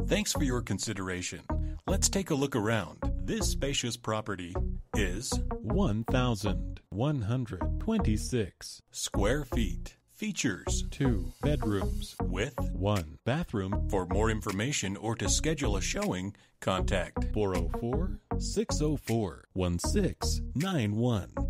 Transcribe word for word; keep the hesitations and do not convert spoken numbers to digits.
Thanks for your consideration. Let's take a look around. This spacious property is one thousand one hundred twenty-six square feet. Features two bedrooms with one bathroom. For more information or to schedule a showing, contact four oh four, six oh four, one six nine one.